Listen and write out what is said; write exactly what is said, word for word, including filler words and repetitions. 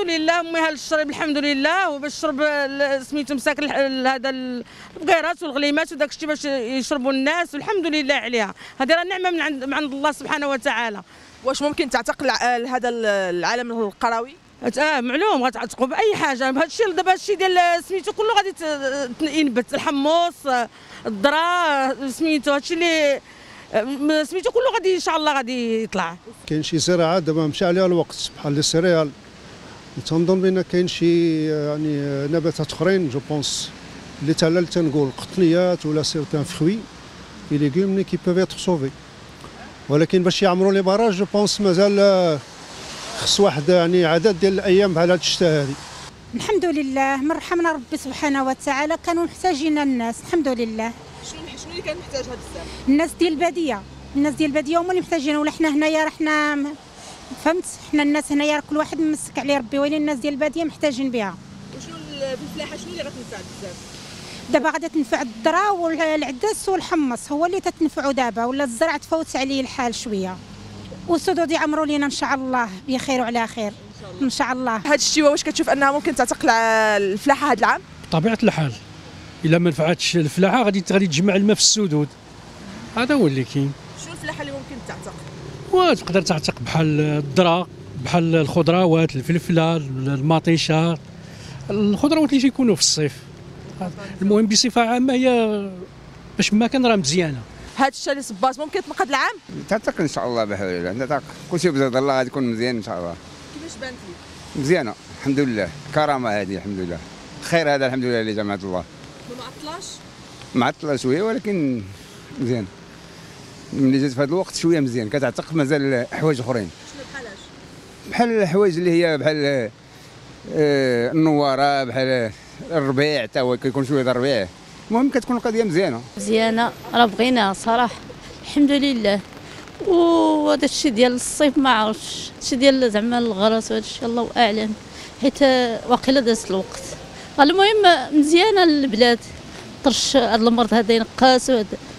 لله امي هالشرب الحمد لله، وباش الشرب سميتو مساك هذا البقيرات والغليمات وداك الشيء باش يشربوا الناس، والحمد لله عليها. هذه راه نعمه من عند من عند الله سبحانه وتعالى. واش ممكن تعتقل هذا العالم القروي؟ اه معلوم غتعتقوا باي حاجه. هذا الشيء دابا هادشي ديال سميتو كله غادي ينبت، الحمص الذره سميتو هادشي اللي سميتو كله غادي ان شاء الله غادي يطلع. كاين شي زراعه دابا مشى عليها الوقت بحال السيريال، تنظن بان كاين شي يعني نباتات اخرين جو بونس اللي تالا تنقول قطنيات ولا سيرتان فروي اي ليغوم كي بوف اتر سوفي، ولكن باش يعمروا لي باراج جو بونس مازال خص واحد يعني عدد ديال الايام بحال هاد الشتا هادي. الحمد لله من رحمنا ربي سبحانه وتعالى، كانوا محتاجين الناس الحمد لله. شنو شنو اللي كان محتاج هذا الزمان؟ الناس ديال الباديه، الناس ديال الباديه هما اللي محتاجين، ولا حنا هنايا راه حنا فهمت، حنا الناس هنايا كل واحد ممسك عليه ربي، ولكن الناس ديال الباديه محتاجين بها. وشنو بالفلاحه شنو اللي غتنفع بزاف؟ دابا غادي تنفع الذره والعدس والحمص، هو اللي تتنفعوا دابا، ولا الزرع تفوت عليه الحال شويه، والسدود يعمروا لينا ان شاء الله بخير وعلى خير ان شاء الله. هاد الشتيوه واش كتشوف انها ممكن تعتقل الفلاحه هاد العام؟ بطبيعه الحال الا ما نفعتش الفلاحه غادي غادي تجمع الماء في السدود، هذا هو اللي كاين. شنو الفلاحه اللي ممكن تعتق؟ وتقدر تعتق بحال الذره، بحال الخضروات، الفلفله، المطيشه، الخضروات اللي تيكونوا في الصيف. المهم بصفه عامه هي باش ما كان راه مزيانه. هاد الشتا اللي صبات ممكن تنقض العام؟ تعتق ان شاء الله بحول الله، تعتق كلشي بزاد الله غادي يكون مزيان ان شاء الله. كيفاش بانت لك؟ مزيانه الحمد لله، كرامه هذه الحمد لله، خير هذا الحمد لله لجماعه الله. ما عطلاش؟ معطله شويه ولكن مزيان. ملي جات في هذا الوقت شويه مزيان، كتعتق مازال حوايج اخرين. شنو بحالاش؟ بحال الحوايج اللي هي بحال آه النواره، بحال الربيع حتى هو كيكون شويه د الربيع. المهم كتكون القضيه مزيانه. مزيانه راه بغيناها صراحه الحمد لله. وهذا الشيء ديال الصيف ما عرفتش، الشيء ديال زعما الغرس وهذا الشيء الله اعلم، حيت واقيلا داز الوقت. المهم مزيانه البلاد، طرش هذا المرض هذا ينقاس وهذا